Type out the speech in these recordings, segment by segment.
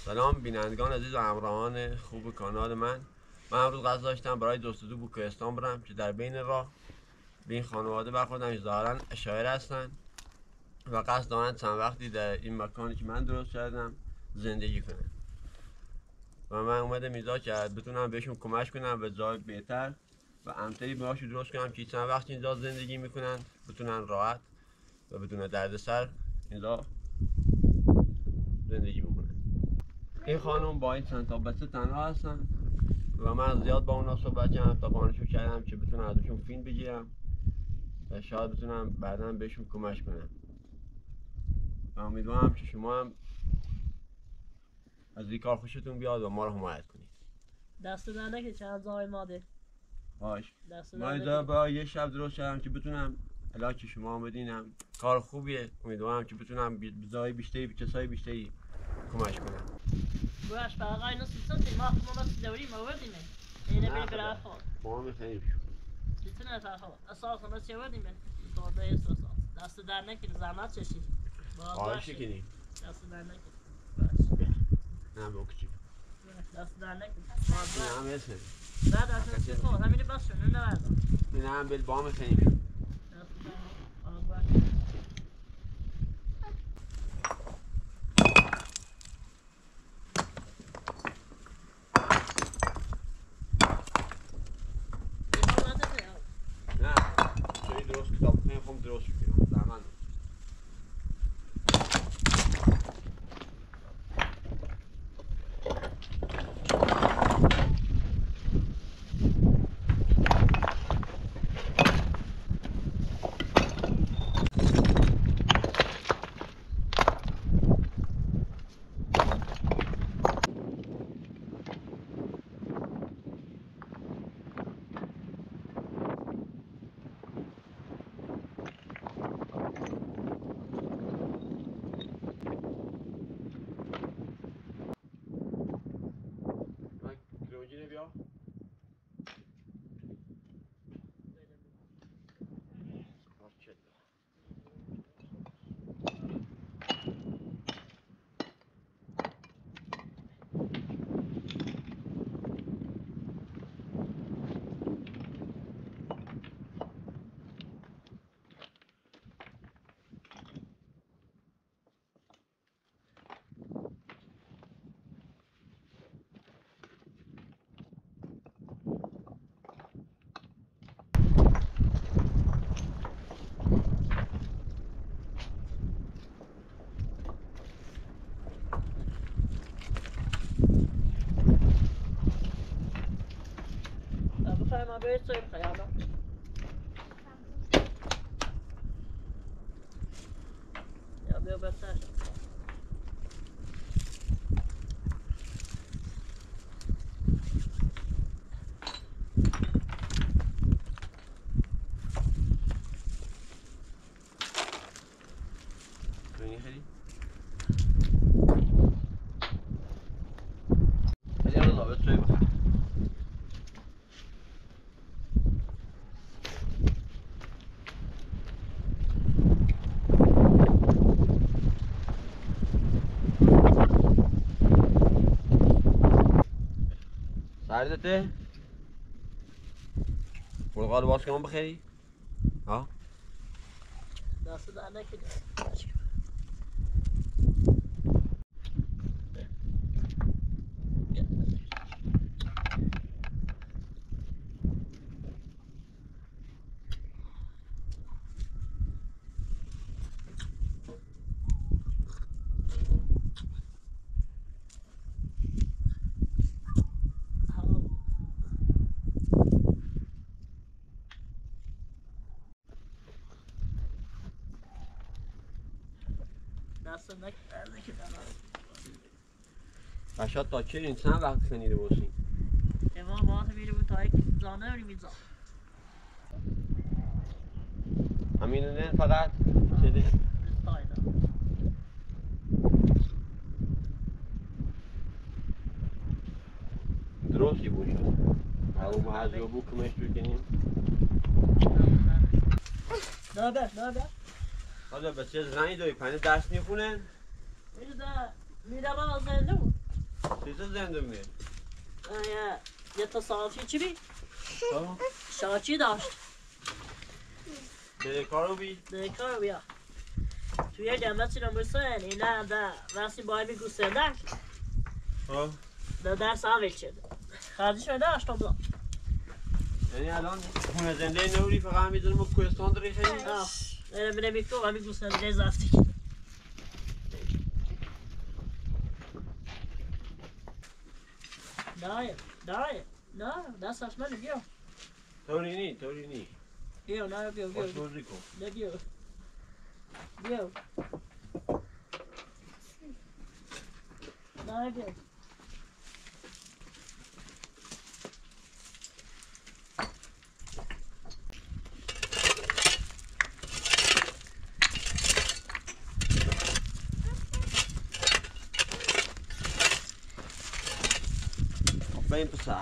سلام بینندگان عزیز و همراهان خوب کانال من امروز قصد داشتم برای جستجو بوکهستان برم که در بین راه به این خانواده برخوردم که ظاهرا اشاعره هستن و قصد دارن چند وقتی در این مکانی که من درست کردم زندگی کنن و من اومدم اینجا که بتونم بهشون کمک کنم به جای بهتر و امتری بهاشون درست کنم که چند وقت اینجا زندگی میکنن بتونن راحت و بدون دردسر اینجا زندگی بکنن. این خانم با این چند تا بچه تنها هستن و من زیاد با اونا صحبت کردم تا قانشو کردم که بتونم ازشون فیلم بگیرم و شاید بتونم بعدا بهشون کمک کنم و امیدوارم که شما هم از این کار خوشتون بیاد و ما رو حمایت کنید. دست در که چند زای ماده باش من اینجا با یه شب درست کردم که بتونم الان که شما آمدینم کار خوبیه، امیدوارم که بتونم بزای بیشتری به کسای بیشتری کمک کنم. باش فقط اینو سیستم ما بس دوری موردیم اینه بری برای خود ما میخوایم میتونه تا اساسا بس یوردیم تو به اساس دست در نکنی زحمت چشی خواهش کنیم دست در نکنی باش نه بکچی دست در نکنی نه مثل نه دست چی خود همینی بس شد نه بردم این هم بل با میخوایم ما برسیم خیالا یا بیا بسر بینی خیلی؟ سردته؟ مرغال باز کنم بخیری؟ ها؟ دست در نکنی باشد تا چه این چند وقت کنیده باشین؟ اما باید میره بود تا یک زانه رو میزان همینو نه فقط چیده؟ درستی باشد او ما هزی و بو کمش بکنیم نابه حالا بچه زنی داری پنه درس میخونه؟ میره با زنده بود چیزا زنده می؟ یه تصادفی چی بی؟ ها؟ شاچی داشت. به کارو بی؟ به کار بیا. توی جنبه چی رو برسن اینا در رسی باید بی گوستندک. ها؟ در ساویل شد. خرجی شده داشت بلا. یعنی الان خونه زنده نوری فقط میدونم کوهستان داری خیلی؟ آه. بره بیکو و بی گوستنده زفتی. دای. نه دستش منه بیا. طوری نی بیا نه بیا باش بازی کن نه بیا. بیا. نه بیا. آفرین پسر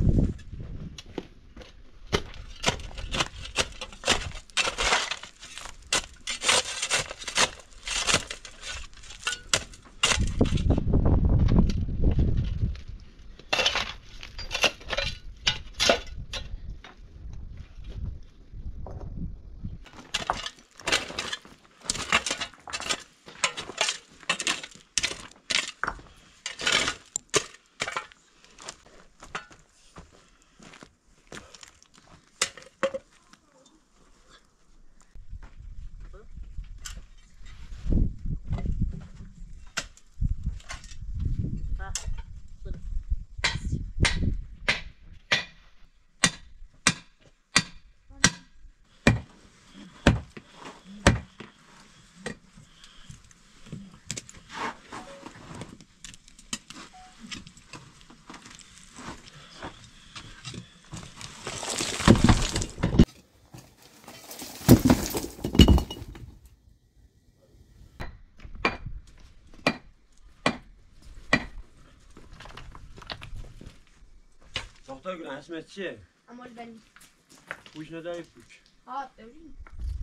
دختر گلن اسمت چیه؟ امال بنی پوش نداری پوش ها داری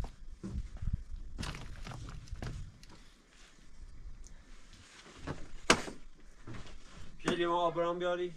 خیلی ما آبرام بیاری؟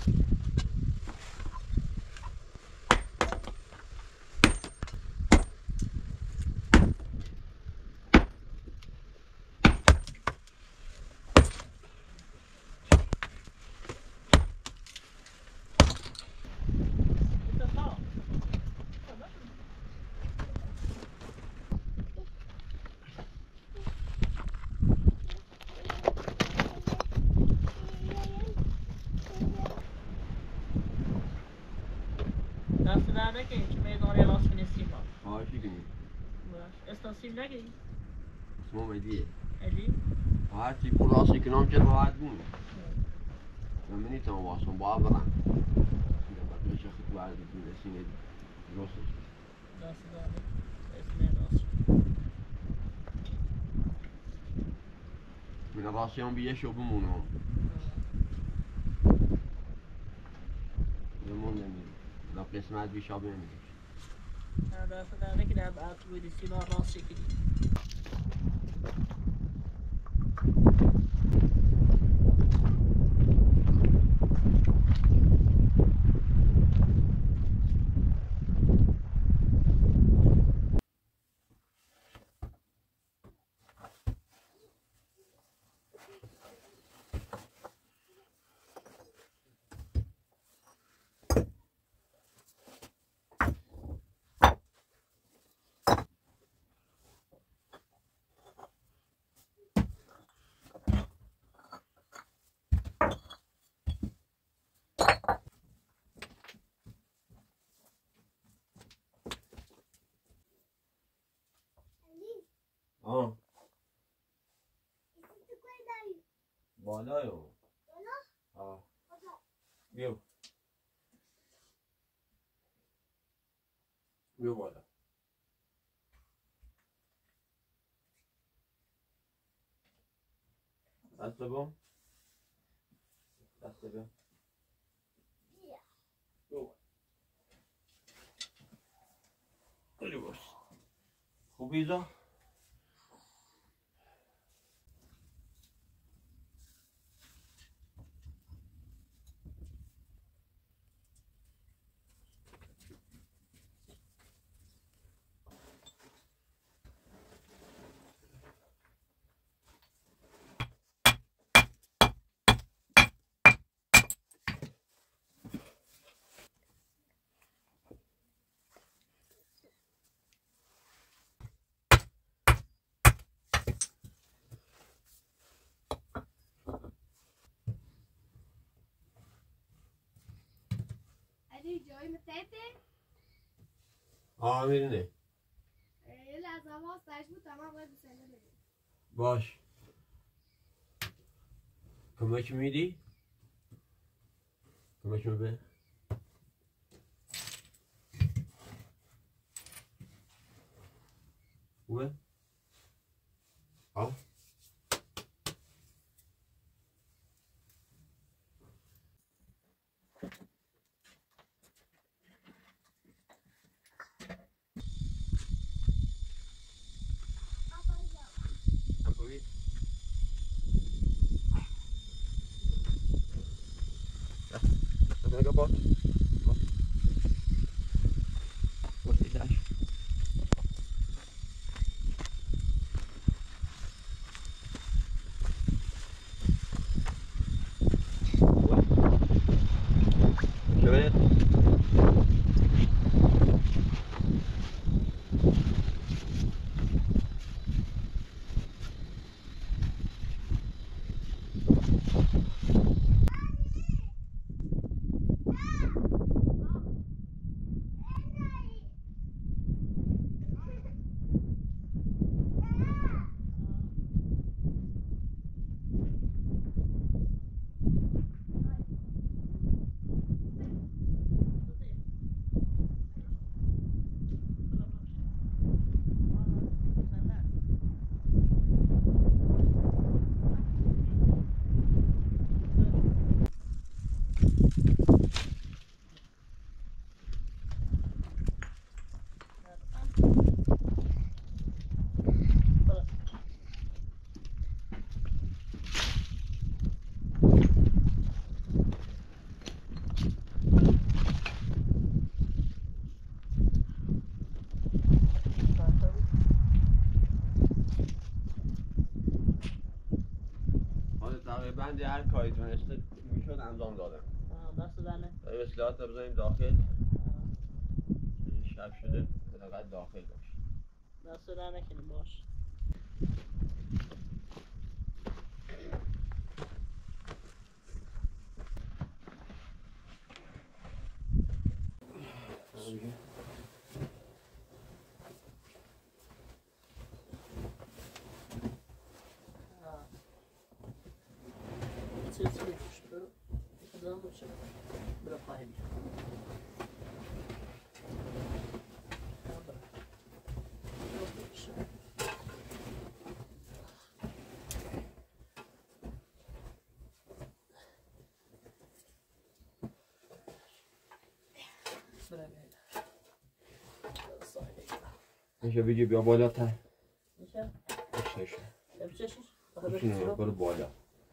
دست در نکنیم که میدان راست کنی سیما خواهشی کنیم. باش استاسیم نگی اسمم علیه. علی هرچی پول راستی کنم که راحت بون. من نمیتونم واسم باید برم. بقیه شخص باید رسینه درستش. دست در نکنیم اسم راست من راستی هم بیه شو بمونم. بمون نمیدونم. لا قسمت بیشا بمیدونم. دست در نکنیم بعد بودی سیما راست شکلی آه بالای او آه بیو بیو بالا دست بگم دست بگم بیو کلی باش خوبی زا علی جای متعبه؟ آه میرینه یه لحظه ما سرش بود تمام باید بسنده بگیم باش کمک میدی؟ کمک میده؟ خوبه؟ آه Bort. Bort die Tasche. شباب هر کاری تونسته میشد انجام دادم. دست در نکنه. اصلاحات رو بزنیم داخل. شب شده فقط داخل باش. دست در نکنه باش. میشه بگی بیا بالاتر. میشه؟ میشه. بچشش؟ میشه برو بالا.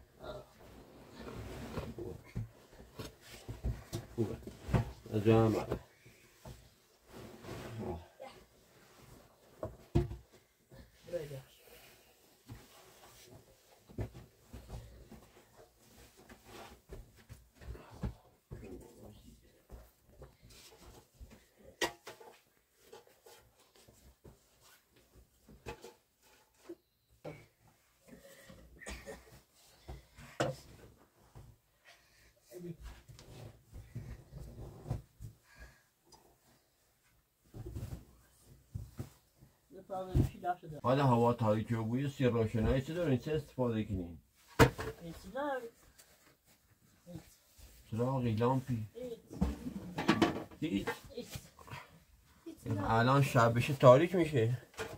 خوبه. از جا هم بره. حالا هوا تاریکی و بوی سی روشنایی چه دارین؟ چه استفاده کنین؟ چراغی لامپی؟ هیچ؟ الان شب بشه تاریک میشه.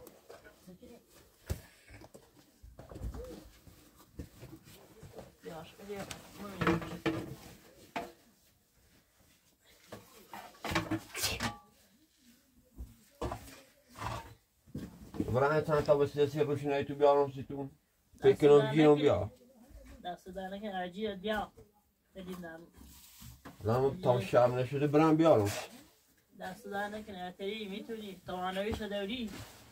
برای چند تا وسیله سی روشنایی تو بیارم سیتون. فکر کنم گیرم بیا. دست در نکن عجیه بیا. الان تا شب نشده برم بیارم. دست در نکن اتری میتونی توانایی شده داری.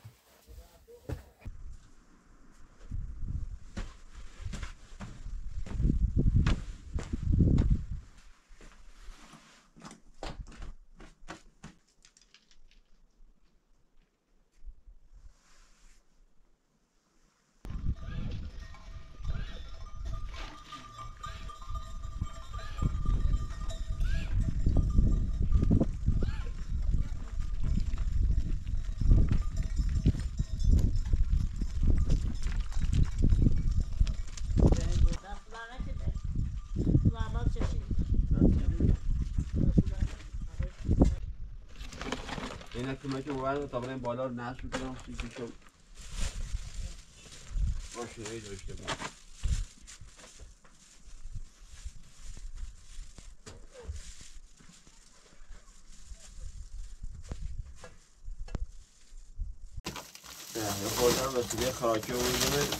اینا که من که باید تا بریم بالا رو نصب کنم سیتیشو روشنایی داشته باید. یه خودم وسیله خراکی رو بودیم.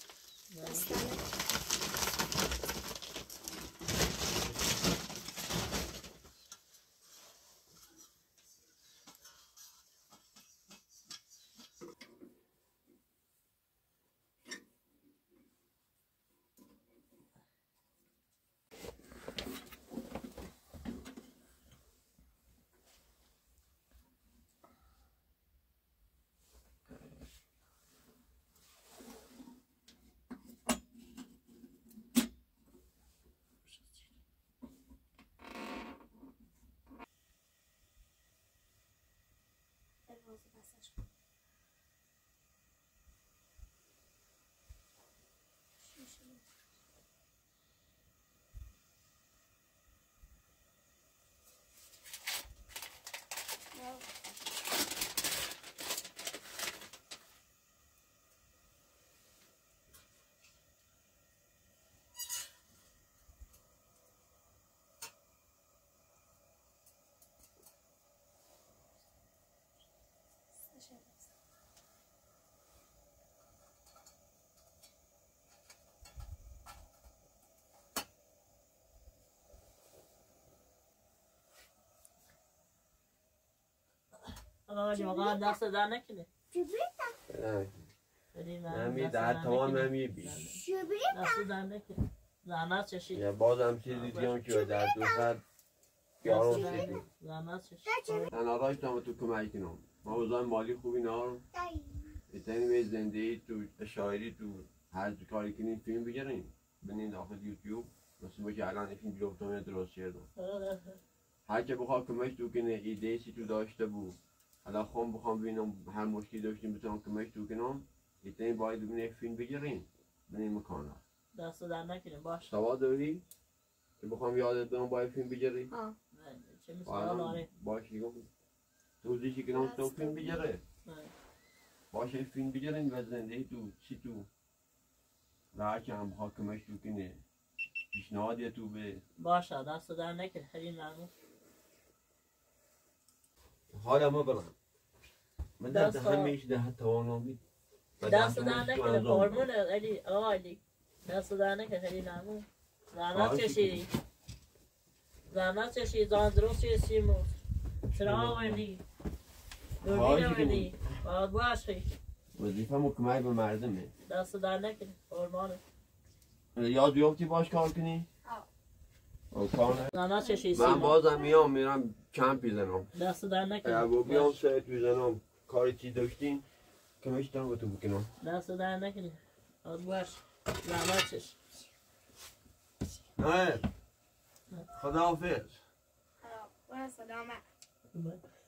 واقعا دست در نکنه. نمی در تمام نمی بی. دست در نکنه. زحمت چشید یا بازم چیزی دیگه که در دوست یارو شدی زحمت چشید تنها راهش تا تو کمک کنم ما اوضاع مالی خوبی نارم بهترین به زندگی تو شاعری تو هر کاری کنیم فیلم بگیریم بنین داخل یوتیوب مثل که الان این فیلم بیفتم درست کردم هر که بخواد کمک تو کنه ایده سی تو داشته بود حالا بخوام ببینم هر مشکلی داشتیم بتونم کمک تو کنم ایتین باید ببینه فیلم بگیریم بنین مکانا دست در نکنیم باش سواد داری که بخوام یادت بدم باید فیلم بگیری چه مثال داره باش دیگه توضیحی کنم تو فیلم بگیره باشه فیلم بگیرین و زندگی تو چی تو و هر که هم بخواد کمک تو کنه پیشنهادی تو به باشه دست در نکنیم خیلی ممنون حالا ما برم من در دست همیشه ده توانم دست در نکنیم هورمون علی آقا علی دست در نکنیم خیلی ممنون زحمت چشیدی زحمت چشیدی زان درست چشیدی چرا آوردی دوربین آوردی باید باش خیلی وظیفه مو کمک به مردمه دست در نکنیم هورمونه یاد بیافتی باش کار کنی؟ او کار نه زحمت چشیدی من بازم میرم کمپ میزنم دست در نکنیم اگه بیام سرت میزنم کاری چی داشتین کمش دارم با تو بکنم دست در نکنیم باید باش زحمت چشید نه خداحافظ برو سلامت